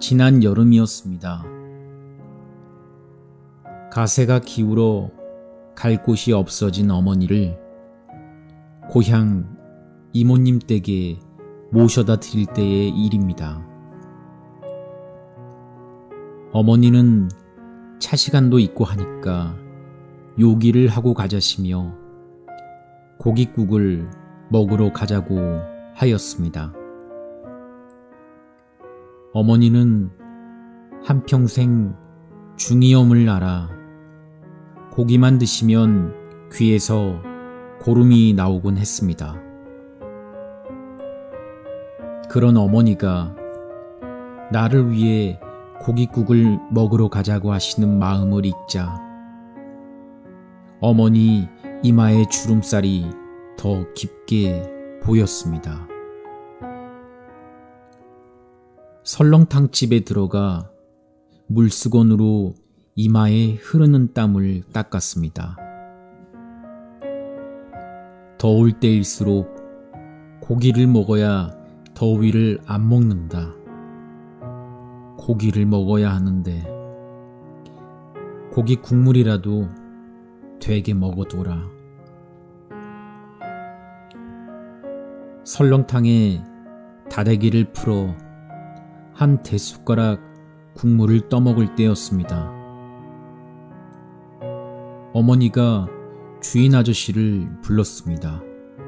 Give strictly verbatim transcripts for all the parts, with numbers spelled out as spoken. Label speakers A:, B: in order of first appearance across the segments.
A: 지난 여름이었습니다. 가세가 기울어 갈 곳이 없어진 어머니를 고향 이모님 댁에 모셔다 드릴 때의 일입니다. 어머니는 차시간도 있고 하니까 요기를 하고 가자시며 고깃국을 먹으러 가자고 하였습니다. 어머니는 한평생 중이염을 앓아 고기만 드시면 귀에서 고름이 나오곤 했습니다. 그런 어머니가 나를 위해 고깃국을 먹으러 가자고 하시는 마음을 읽자 어머니 이마의 주름살이 더 깊게 보였습니다. 설렁탕집에 들어가 물수건으로 이마에 흐르는 땀을 닦았습니다. 더울 때일수록 고기를 먹어야 더위를 안 먹는다. 고기를 먹어야 하는데 고기 국물이라도 되게 먹어둬라. 설렁탕에 다대기를 풀어 한 대숟가락 국물을 떠먹을 때였습니다. 어머니가 주인 아저씨를 불렀습니다.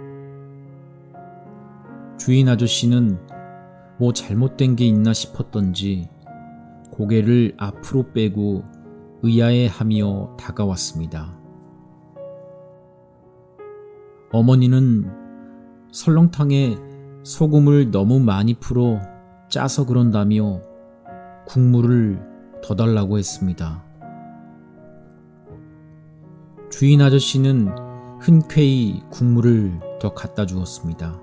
A: 주인 아저씨는 뭐 잘못된 게 있나 싶었던지 고개를 앞으로 빼고 의아해하며 다가왔습니다. 어머니는 설렁탕에 소금을 너무 많이 풀어 짜서 그런다며 국물을 더 달라고 했습니다. 주인 아저씨는 흔쾌히 국물을 더 갖다 주었습니다.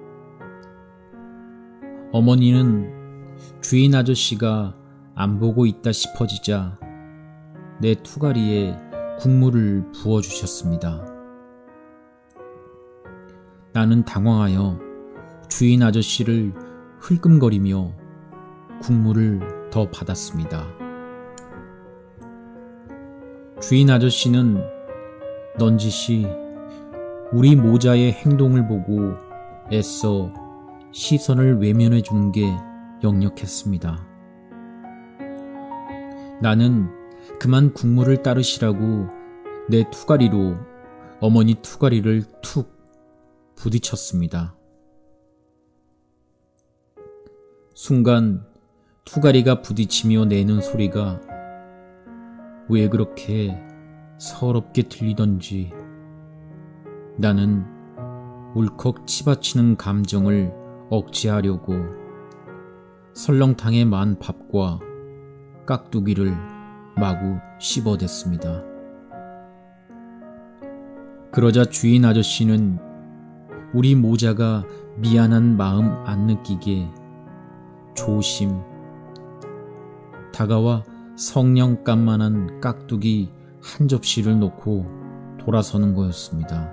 A: 어머니는 주인 아저씨가 안 보고 있다 싶어지자 내 투가리에 국물을 부어주셨습니다. 나는 당황하여 주인 아저씨를 흘끔거리며 국물을 더 받았습니다. 주인 아저씨는 넌지시 우리 모자의 행동을 보고 애써 시선을 외면해 주는 게 역력했습니다. 나는 그만 국물을 따르시라고 내 투가리로 어머니 투가리를 툭 부딪혔습니다. 순간 투가리가 부딪히며 내는 소리가 왜 그렇게 서럽게 들리던지 나는 울컥 치받치는 감정을 억제하려고 설렁탕에 만 밥과 깍두기를 마구 씹어댔습니다. 그러자 주인 아저씨는 우리 모자가 미안한 마음 안 느끼게 조심 다가와 성냥감만한 깍두기 한 접시를 놓고 돌아서는 거였습니다.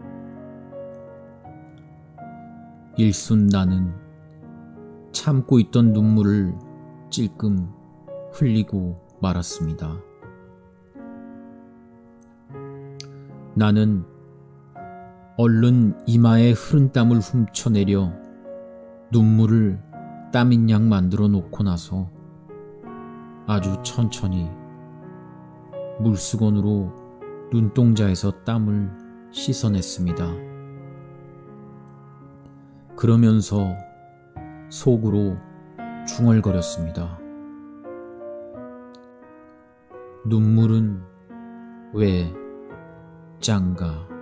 A: 일순 나는 참고 있던 눈물을 찔끔 흘리고 말았습니다. 나는 얼른 이마에 흐른 땀을 훔쳐내려 눈물을 땀인 양 만들어 놓고 나서 아주 천천히 물수건으로 눈동자에서 땀을 씻어냈습니다. 그러면서 속으로 중얼거렸습니다. 눈물은 왜 짠가?